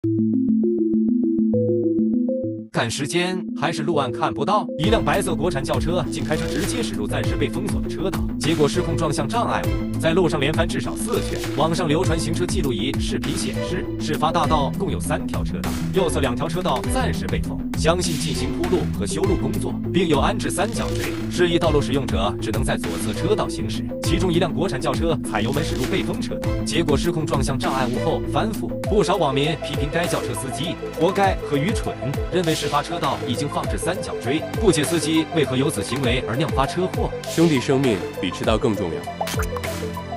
看时间，还是路岸看不到，一辆白色国产轿车竟开车直接驶入暂时被封锁的车道，结果失控撞向障碍物，在路上连翻至少4圈。网上流传行车记录仪视频显示，事发大道共有3条车道，右侧2条车道暂时被封，相信进行铺路和修路工作，并有安置3角锥，示意道路使用者只能在左侧车道行驶。其中一辆国产轿车踩油门驶入被封车道，结果失控撞向障碍物后翻覆。不少网民批评该轿车司机活该和愚蠢，认为事发车道已经放置3角锥，不解司机为何有此行为而酿发车祸。 兄弟，生命比迟到更重要。